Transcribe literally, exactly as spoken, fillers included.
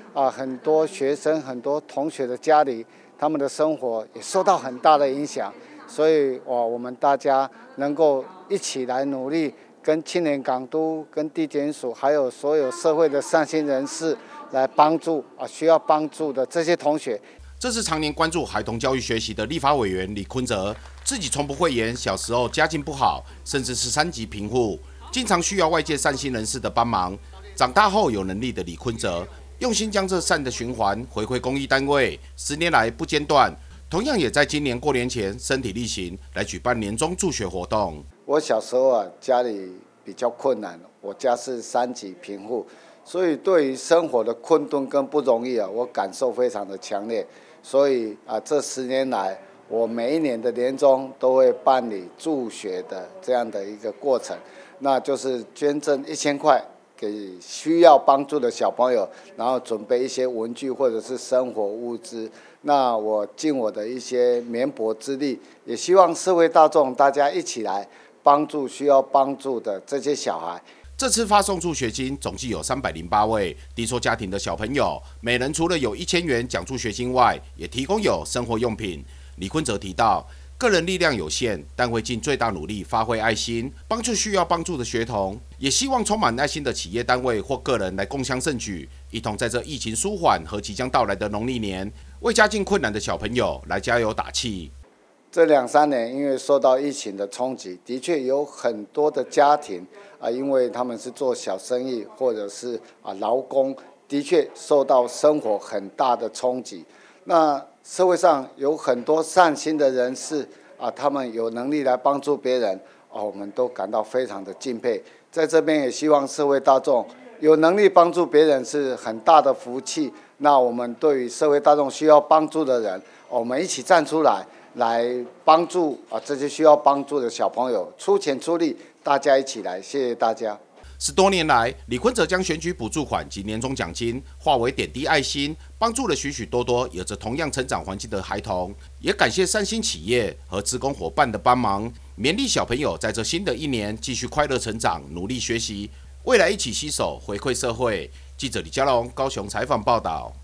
啊，很多学生、很多同学的家里，他们的生活也受到很大的影响。所以，哇，我们大家能够一起来努力，跟青年港都、跟地检署，还有所有社会的善心人士来帮助啊需要帮助的这些同学。 这是常年关注孩童教育学习的立法委员李坤哲，自己从不讳言小时候家境不好，甚至是三级贫户，经常需要外界善心人士的帮忙。长大后有能力的李坤哲，用心将这善的循环回馈公益单位，十年来不间断。同样也在今年过年前身体力行来举办年终助学活动。 我小时候啊，家里比较困难，我家是三级贫户，所以对于生活的困顿跟不容易啊，我感受非常的强烈。所以啊，这十年来，我每一年的年终都会办理助学的这样的一个过程，那就是捐赠一千块。给需要帮助的小朋友，然后准备一些文具或者是生活物资。那我尽我的一些绵薄之力，也希望社会大众大家一起来帮助需要帮助的这些小孩。 这次发送助学金，总计有三百零八位低收家庭的小朋友，每人除了有一千元奖助学金外，也提供有生活用品。李坤哲提到，个人力量有限，但会尽最大努力发挥爱心，帮助需要帮助的学童。也希望充满爱心的企业单位或个人来共襄盛举，一同在这疫情舒缓和即将到来的农历年，为家境困难的小朋友来加油打气。 这两三年，因为受到疫情的冲击，的确有很多的家庭啊，因为他们是做小生意或者是啊劳工，的确受到生活很大的冲击。那社会上有很多善心的人士啊，他们有能力来帮助别人，哦，我们都感到非常的敬佩。在这边也希望社会大众有能力帮助别人是很大的福气。那我们对于社会大众需要帮助的人，我们一起站出来，来帮助啊这些需要帮助的小朋友，出钱出力，大家一起来，谢谢大家。 十多年来，李坤哲将选举补助款及年终奖金化为点滴爱心，帮助了许许多多有着同样成长环境的孩童。也感谢善心企业和志工伙伴的帮忙，勉励小朋友在这新的一年继续快乐成长，努力学习，未来一起携手回馈社会。记者李佳龙高雄采访报道。